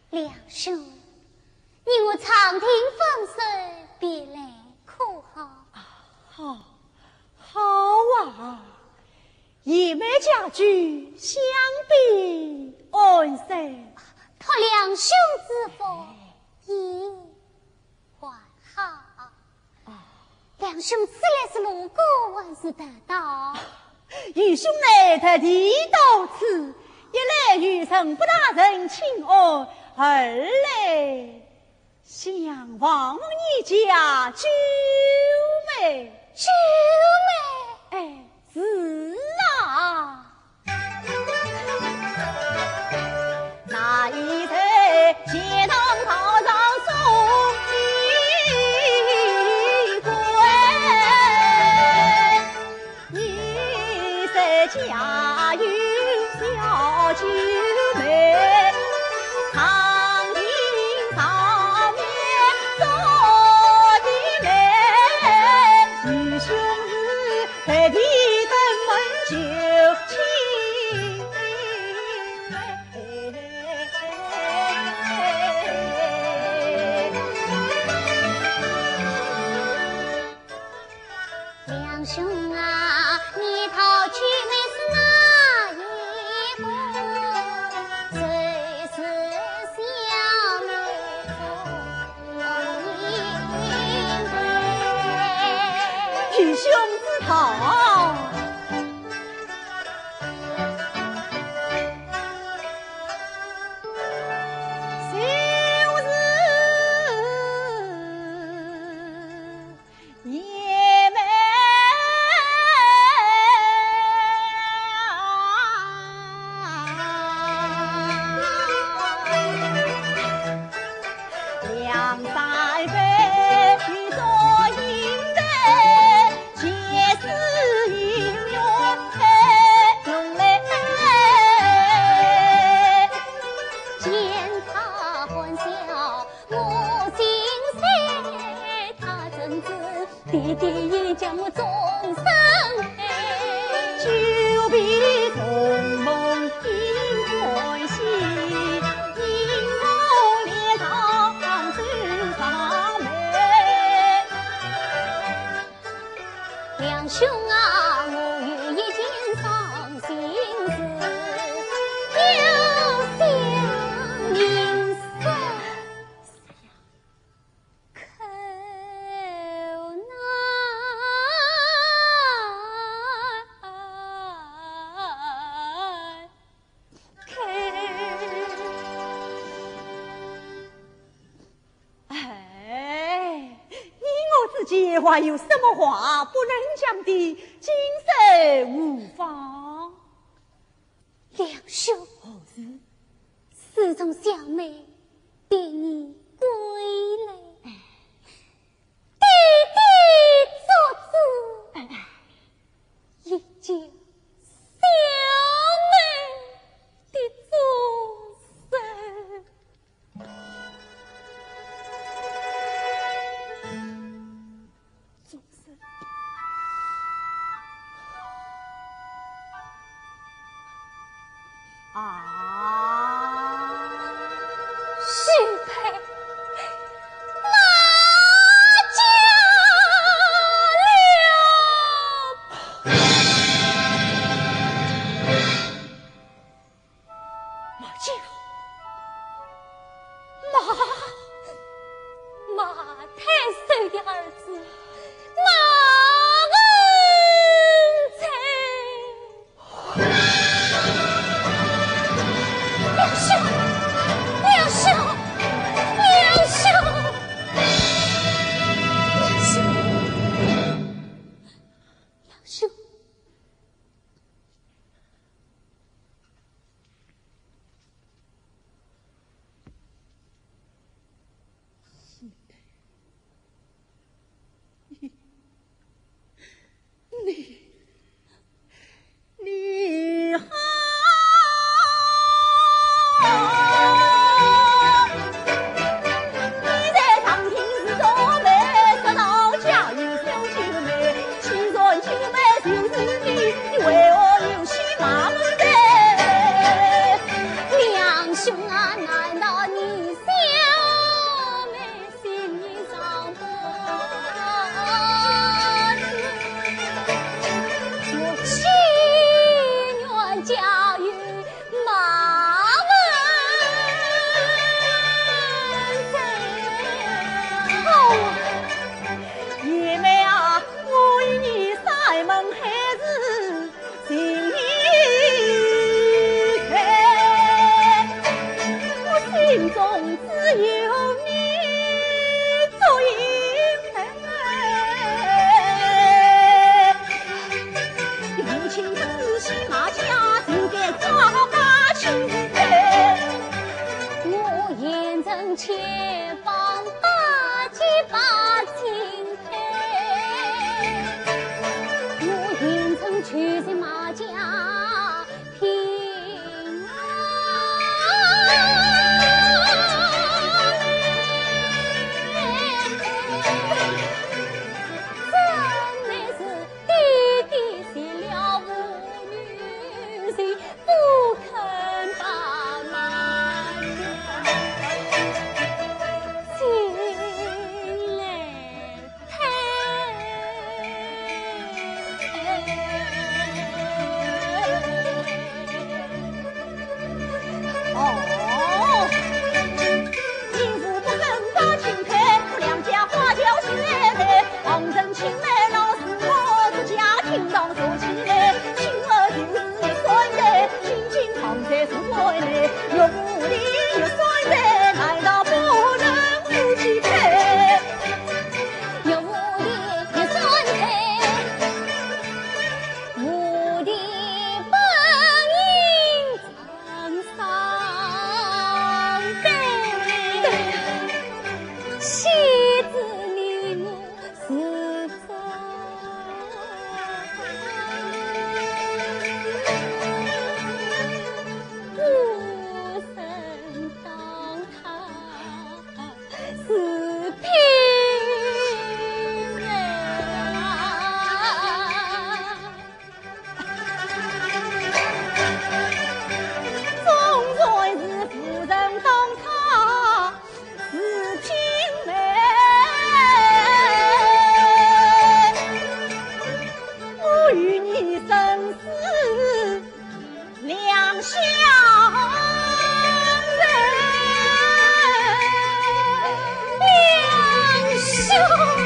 梁兄，你我长亭风水，别来可好？ 好啊！一枚家具相比安生， 托梁兄之福，亦还好。梁兄此来是路过，还是得到？ 愚兄来特地到此，一来与陈不大人请安，二来想望你家九妹。 九妹， 哎，是啊，那一日街堂讨上送一回，一生家有小九妹，长亭上面坐的美，愚兄是特地登门求亲。 梁兄啊，你讨九妹是哪一个？谁是小妹夫应对？ 愚兄自讨。 弟弟也将我终身爱， 久别重逢应欢喜，因我脸上走上眉。 梁兄啊，我有一件伤心事，要向您说。 还有什么话不能讲的？今生无妨。 梁兄， 何事？ 自从小妹别你归来，弟弟做主，也就小妹的终身。许配马家了。 马家， 马太守的儿子马恩才。梁兄，梁兄，梁兄，梁兄，梁兄， 曾前方把几把金佩，我应曾去在马家平安。 相